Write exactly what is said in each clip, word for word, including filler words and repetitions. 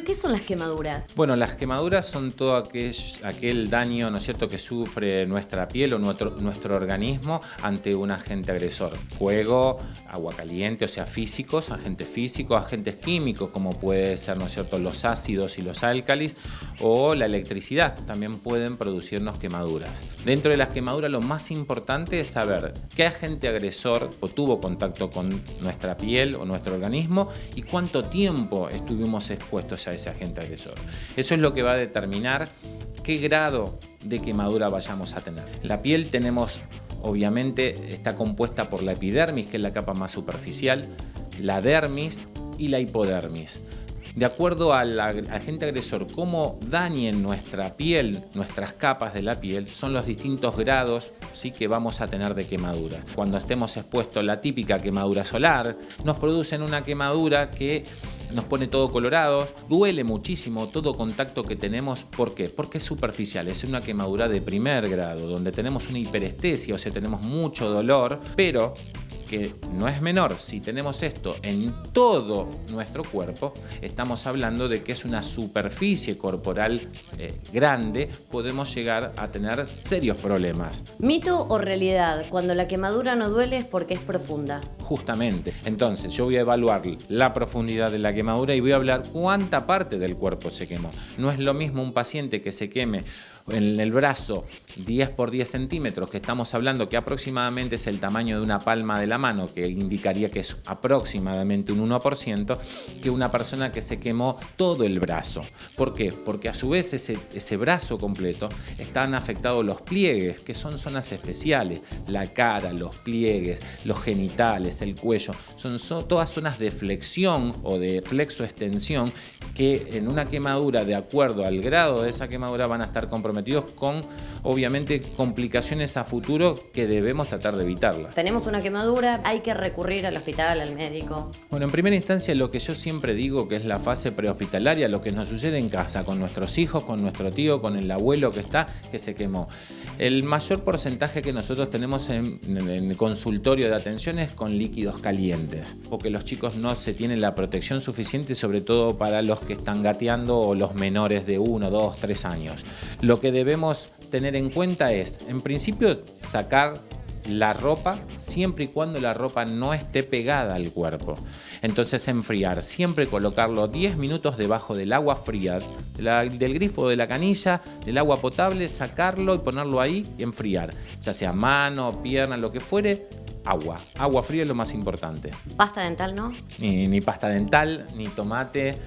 ¿qué son las quemaduras? Bueno, las quemaduras son todo aquel, aquel daño, ¿no es cierto?, que sufre nuestra piel o nuestro, nuestro organismo ante un agente agresor. Fuego, agua caliente, o sea, físicos, agentes físicos, agentes químicos, como puede ser, ¿no es cierto?, los ácidos y los álcalis, o la electricidad, también pueden producirnos quemaduras. Dentro de las quemaduras, lo más importante es saber qué agente agresor o tuvo contacto con nuestra piel o nuestro organismo y cuánto tiempo estuvimos expuestos a ese agente agresor. Eso es lo que va a determinar qué grado de quemadura vayamos a tener. La piel tenemos, obviamente, está compuesta por la epidermis, que es la capa más superficial, la dermis y la hipodermis. De acuerdo al agente agresor, cómo dañen nuestra piel, nuestras capas de la piel, son los distintos grados, ¿sí?, que vamos a tener de quemadura. Cuando estemos expuestos a la típica quemadura solar, nos producen una quemadura que nos pone todo colorado, duele muchísimo todo contacto que tenemos. ¿Por qué? Porque es superficial, es una quemadura de primer grado, donde tenemos una hiperestesia, o sea, tenemos mucho dolor, pero que no es menor. Si tenemos esto en todo nuestro cuerpo, estamos hablando de que es una superficie corporal eh, grande, podemos llegar a tener serios problemas. ¿Mito o realidad? Cuando la quemadura no duele es porque es profunda. Justamente. Entonces yo voy a evaluar la profundidad de la quemadura y voy a hablar cuánta parte del cuerpo se quemó. No es lo mismo un paciente que se queme en el brazo diez por diez centímetros, que estamos hablando que aproximadamente es el tamaño de una palma de la mano, que indicaría que es aproximadamente un uno por ciento, que una persona que se quemó todo el brazo. ¿Por qué? Porque a su vez ese, ese brazo completo están afectados los pliegues, que son zonas especiales, la cara, los pliegues, los genitales, el cuello, son, son todas zonas de flexión o de flexoextensión que en una quemadura, de acuerdo al grado de esa quemadura, van a estar comprometidos con, obviamente, complicaciones a futuro que debemos tratar de evitarlas. Tenemos una quemadura, hay que recurrir al hospital, al médico. Bueno, en primera instancia, lo que yo siempre digo que es la fase prehospitalaria, lo que nos sucede en casa, con nuestros hijos, con nuestro tío, con el abuelo que está, que se quemó. El mayor porcentaje que nosotros tenemos en, en el consultorio de atención es con líquidos calientes, porque los chicos no se tienen la protección suficiente, sobre todo para los que están gateando o los menores de uno, dos, tres años. Lo que debemos tener en cuenta es, en principio, sacar la ropa siempre y cuando la ropa no esté pegada al cuerpo. Entonces enfriar, siempre colocarlo diez minutos debajo del agua fría, de la, del grifo, de la canilla, del agua potable, sacarlo y ponerlo ahí y enfriar, ya sea mano, pierna, lo que fuere. Agua, agua fría es lo más importante. ¿Pasta dental no? Ni, ni pasta dental, ni tomate,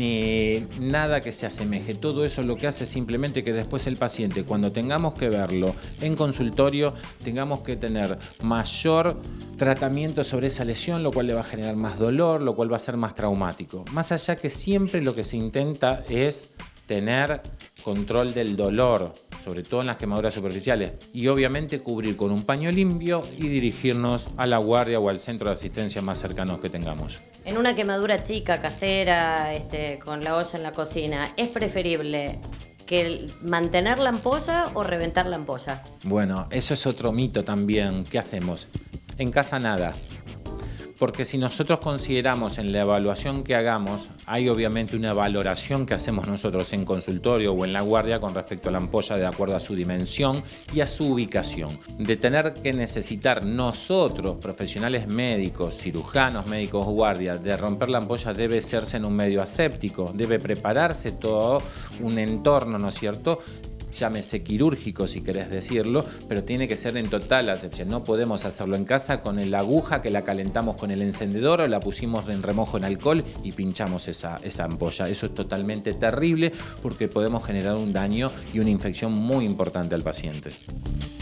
ni nada que se asemeje. Todo eso lo que hace es simplemente que después el paciente, cuando tengamos que verlo en consultorio, tengamos que tener mayor tratamiento sobre esa lesión, lo cual le va a generar más dolor, lo cual va a ser más traumático. Más allá que siempre lo que se intenta es tener control del dolor, sobre todo en las quemaduras superficiales, y obviamente cubrir con un paño limpio y dirigirnos a la guardia o al centro de asistencia más cercanos que tengamos. En una quemadura chica, casera, este, con la olla en la cocina, ¿es preferible que mantener la ampolla o reventar la ampolla? Bueno, eso es otro mito también. ¿Qué hacemos? En casa nada. Porque si nosotros consideramos en la evaluación que hagamos, hay obviamente una valoración que hacemos nosotros en consultorio o en la guardia con respecto a la ampolla de acuerdo a su dimensión y a su ubicación. De tener que necesitar nosotros, profesionales médicos, cirujanos, médicos, guardias, de romper la ampolla debe hacerse en un medio aséptico, debe prepararse todo un entorno, ¿no es cierto?, llámese quirúrgico si querés decirlo, pero tiene que ser en total asepsia. No podemos hacerlo en casa con la aguja que la calentamos con el encendedor o la pusimos en remojo en alcohol y pinchamos esa, esa ampolla. Eso es totalmente terrible porque podemos generar un daño y una infección muy importante al paciente.